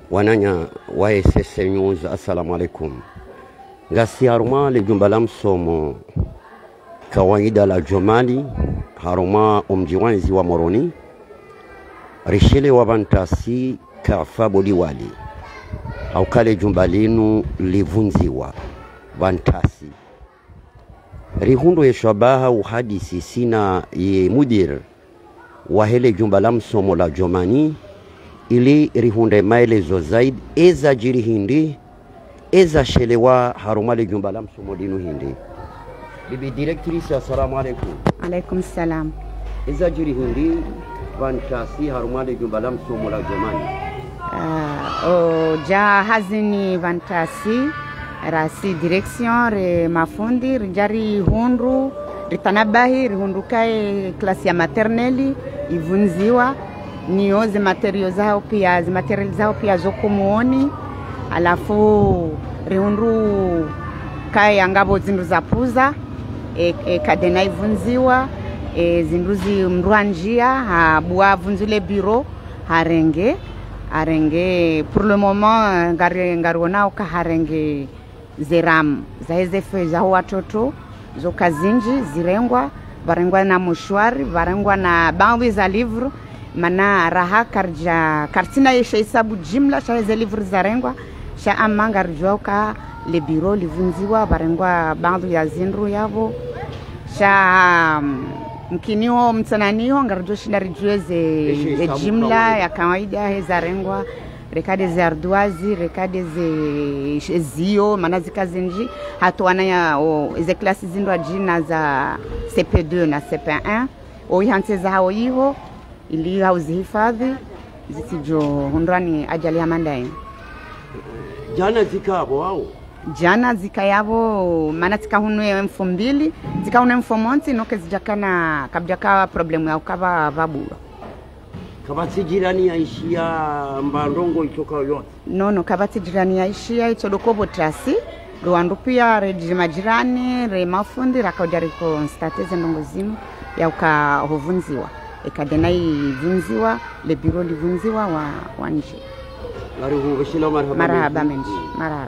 wananya wa SS News, assalamu alaikum. Ngasi haruma le jumba la msomo kawaida la Jomali haruma umjiwanzi wa Moroni rishele wa bantasi kafaboli wali au kale jumba linu livunziwa bantasi rihundo ya shabaha uhadisi sina ye mudir wa hele jumba la msomo la Jomani ili rihunde maelezo zaidi eza jiri hindi eza shelewa harumale jumba la msomo linu hindi. Bibi directrice, assalamu alaikum. Alaikum salam. Eza jiri hindi bantasi harumale jumba la msomo la Jomani. Ja hazini bantasi rasi direction re mafundi rijari hundu ritanabahi rihundukae klasi ya materneli ivunziwa niyo material zao pia zoko muoni alafu rihundu kaya ngabo zindu za puza kadena ivunziwa zinduzi mruanjia habua vunzule biro harenge pour le moment ngaruona uka harenge zeram zahezefe za watoto zo kazinji zirengwa barengwa na mushwari barengwa na bangi za livre mana raha kartina yesha isabu jimla shaheze livre zarengwa sha amanga rjoka le bureau livunziwa barengwa bangi ya zinru yavo sha mkinio mtsananiho ngarjo shinda rijueze jimla ya kawaida hezarengwa rekade za arduazi rekade ze zio manazika zinji hatuana ya ze klasi zindwa jina za CP2 na CP1 oihanse za hao hiho ili hauzihifadhi zisijo hundrani ajali ya mandai. Jana zikabo au jana zikayabo mana zikahunwe mfo mbili zikahunwe mfo monti noke zijakana kabjaka problemu ya ukaba vabura kabati jirani ya ishia mbandongo itoka yote no kabati jirani ya ishia itodokobo trasi ruandu pia reji majirani re mafundi rakajariko stateze ndongozimu ya uka hovunziwa ekadena ivunziwa le bureau livunziwa wa nje ngarihu bishila marhaba menji marhaba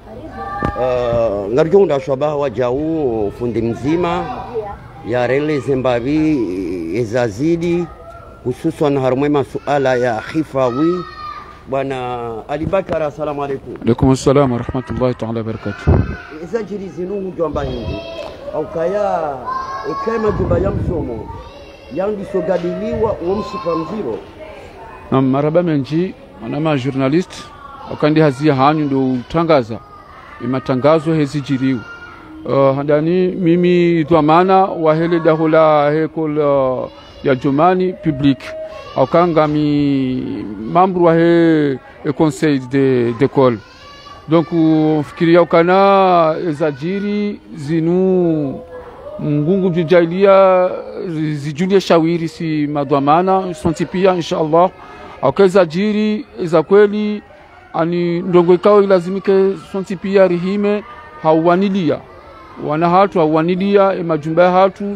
ngarjonda shabaha wa jau fundi mzima ya rele Zimbabwe ezazidi hususan harumwe masuala ya hifadhi. Bwana Ali Bakara, assalamu alaikum. Alaikum assalam wa rahmatullahi ta'ala barakatuh. Ezajiri zinu jomba hindi au kaya ekema jumba ya msomo yangi sogadiliwa umshipa mziro na maraba menji manama journalist wakandi hazia hanyu ndo tangaza imatangazo hezijiriwa handani mimi dhamana wa hele dahula hekol ya Jomani public akanga mi membre wa he conseil d'école donc fikiria ukana ezajiri zinu ngungu jujailia zijulia shawiri si madhamana sontipia inshallah akazajiri za kweli ani ndongo ikao ilazimike sontipia rihime hawanilia wana hatu hawanilia majumba hatu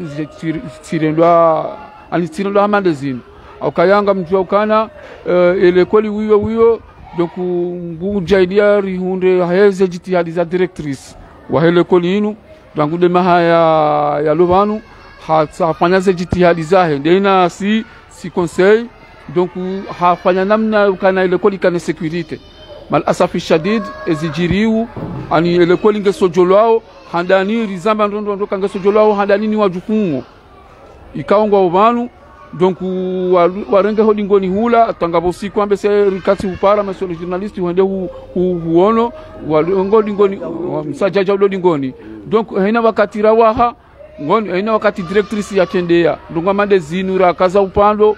zirendwa ani tirendwa hamandezini akayanga mtu ukana ile kweli wiyo donc ngungu jailia rihunde heze jitihadi za directrice wa hele kweli inu dangude mahaya ya lobanu hafanya ze jitihadi zahe ndeina si conseil donc hafanya namna kana ile kweli kana security mal asafi shadid ezijiriu ani ile kweli ngesojolwao handani rizamba ndo kangesojolwao handani ni wajukumu ikaongwa ubanu donc warenge hodingoni hula tangabo siku ambe se rikati upara masolo journalist wende huono warongo dingoni msajaja udingoni donc haina wakati rawaha ngoni haina wakati directrice yatendea ndonga mande zinura kaza upando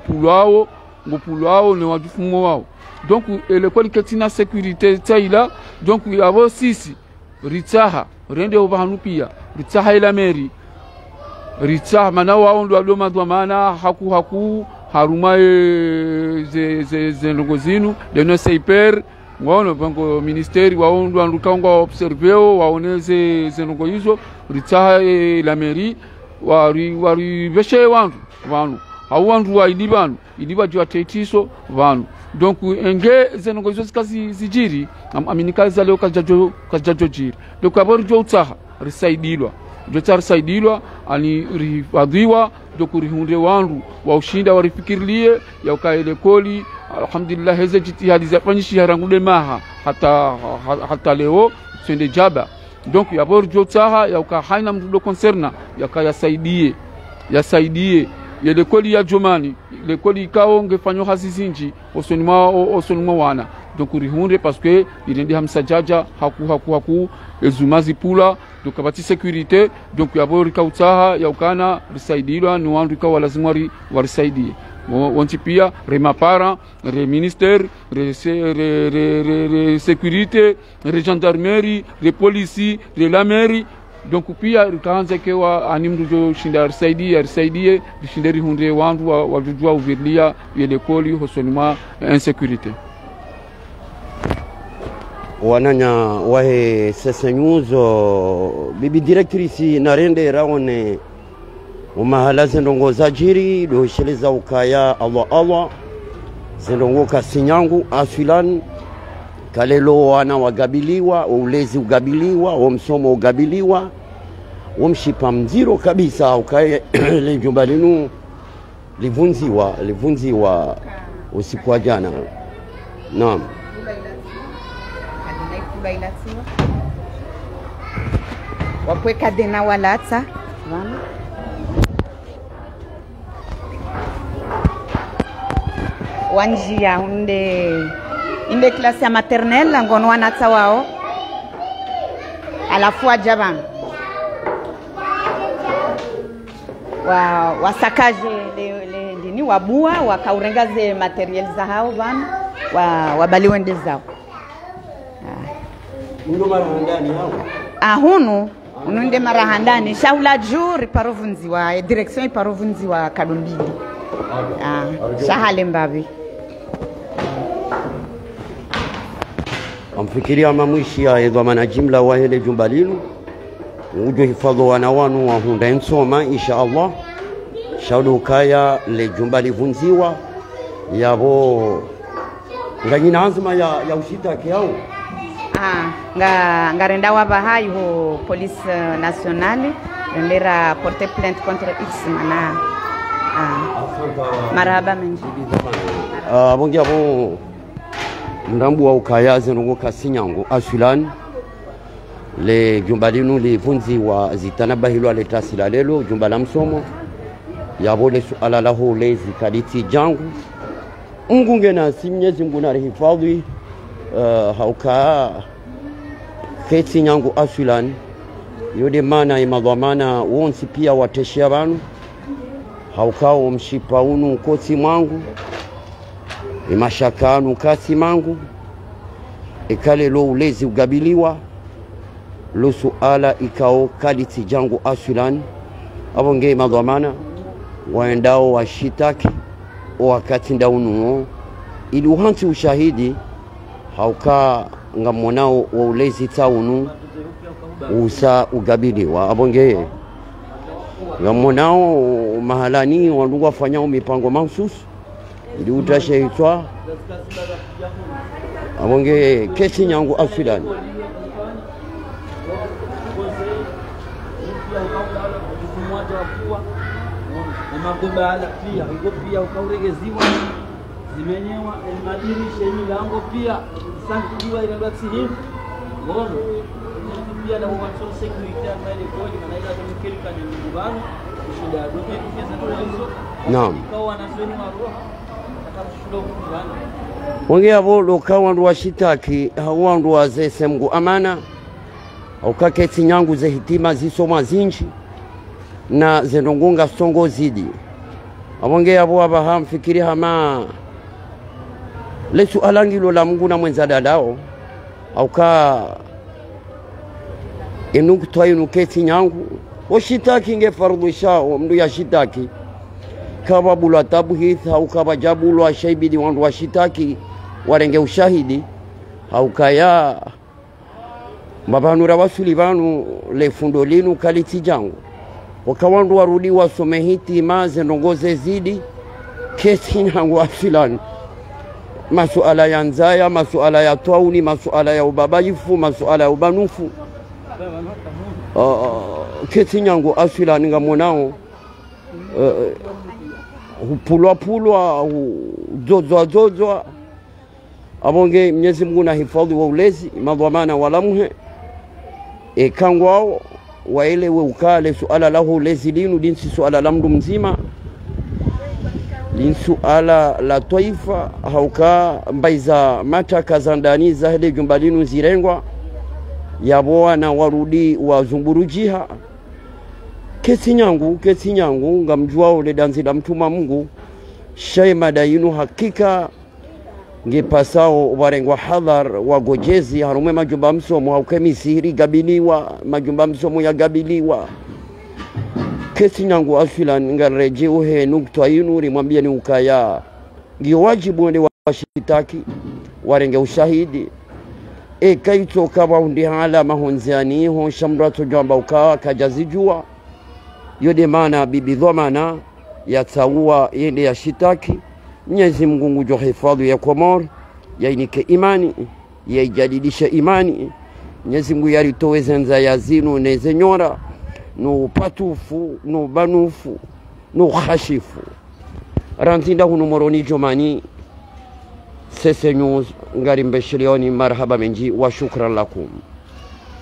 ngopulwao ne wajufumo wao donc ele kweli ketina sécurité taila donc avo sisi ritaha rende obahanu pia ritaha ila meri ritaha mana wao ndo adoma dhamana haku harumae ze ndongozinu de no seiper ngono bango ministeri wao ndo andukangwa observeo waoneze zenongo hizo ritaha la mairie wari beshe wantu hawandu wa ilibanu iliba jwa tetiso vanu donc enge zenongozo zikazi zijiri aminikaza leo kajajo jiri donc abori jo utaha risaidilwa jotarsaidilwa ani rifadhiwa donc rihunde wandu wa ushinda warifikirilie ya ukaele koli alhamdulillah heze jitihadi za fanyishi harangude maha hata leo sende jaba donc yabor jotaha ya uka haina mdudo concerna ya kaya saidie ya lekoli ya jomani lekoli ikao ngefanyo hasizinji osonima wana donc rihunde parce que irendi hamsajaja haku ezumazi pula donc abati sécurité donc yabor kautaha ya ukana risaidilwa ni wandu ikawa lazima warisaidie wonti pia remapara re ministère re sécurité re gendarmerie re police re la mairie donc pia rikaanza kewa animdu jo shinda risaidie shinderi hunde wandu wajujua uvirlia yelekoli hosonima insécurité wananya wahe sasa news bibi directrice narende raone umahala zendongo zajiri dosheliza ukaya Allah zendongo kasinyangu aswilan kalelo wana wagabiliwa ulezi ugabiliwa wamsomo ugabiliwa wamshipa mziro kabisa ukaya le jumba linu livunziwa usiku wa jana. Naam. Wakweka dena walatsa vana wanjia inde klasi ya maternelle ngono wanatsa wao alafu ajaban wasakaje le wabua wakaurengaze materiel za hao vana wabaliwende zao ndo marahandani hao hunu ununde marahandani shaula juri parovunziwa direction parovunziwa kadombili shahale mbabi amfikiria mamwishi ya edhamana jimla wa hele jumba linu ujo hifadho wanawanu wa hunda ensoma insha Allah shaudu kaya le jumba livunziwa yabo nganyina azma ya ushitaki yao ngarenda wabahayi ho police nationale ndera porter plainte contre X mana marhaba menji bongi abo ndambu wa ukaya zenongo kasinyango aswilan le jumba linu livunzi wa zitanabahilwa letasila lelo jumba la msomo yabo le suala lahu lezi kaditi jangu ungunge na simnyezi nguna rehifadhi hauka keti nyangu aswilan yode mana imadhamana wonsi pia wateshia banu haukao mshipa unu koti mwangu imashakanu kasi mangu ikale lo ulezi ugabiliwa lo suala ikao kaditi jangu aswilan abonge imadhamana waendao washitaki wakati ndaunu ili uhansi ushahidi hauka ngamonao wa ulezi taunu usa ugabiliwa abonge ngamonao mahalani wandu wafanyao mipango mahsusi ili utashehitwa abonge kesi nyangu aswilan makubala pia hiyo pia ukauregeziwa zimenyewa madirisha milango pia sankiwa ile ndio sihii ngono pia na watu security ambaye kodi na ile tumekilika ni mbano shida doke kisa hizo naam kwa wanasoni maroho atakushuhudia kubana ongea bolo kawandu washitaki hawandu wazese mgu amana ukaketi nyangu ze hitima zisoma zinji na zenongunga songo zidi abonge abo abaha mfikiri hama lesu alangilo la Mungu na mwenza dadao auka enukutwa inuketi nyangu washitaki nge fardisha mndu ya shitaki kababulu atabu hitha ukabajabulu ashaibidi wandu washitaki warenge ushahidi haukaya mabanura wasuli banu le fundo linu kaliti jangu wakawandu warudi wasome hitima zenongoze zidi kesi yangu asilan masuala ya nzaya, masuala ya tauni, masuala ya ubabaifu, masuala ya ubanufu. Kesi yangu asilan ngamonao hupulwa zozwa abonge Mwenyezi Mungu na hifadhi wa ulezi madhamana wala muhe kangwao waelewe ukale suala lahu ulezi linu dinsi suala la mdu mzima linsu ala la taifa hauka mbaiza mataka za ndani za hele jumba linu zirengwa yaboa na warudi wa zumburujiha. Kesi nyangu ngamjua ule danzi la mtuma Mungu shay madayinu hakika ngepasao warengwa hadhar wagojezi harume majumba msomo haukemi sihiri gabiliwa majumba msomo ya gabiliwa. Kesi nyangu asilan ngareje uhe nukta yinu rimwambia ni ukaya ngiyo wajibu wende washitaki warenge ushahidi kaito kawa undi hala mahonziani ho shamrato jamba ukawa kajazijua yode mana bibi dhamana ya taua yende ya shitaki. Mwenyezi Mungu ngujo hifadhi ya Komor yainike imani yaijadidisha imani. Mwenyezi Mungu yaritowe nza ya zinu nezenyora no patufu no banufu no khashifu rantinda hunu moroni jomani Sese News ngari mbeshilioni marhaba menji wa shukran lakum.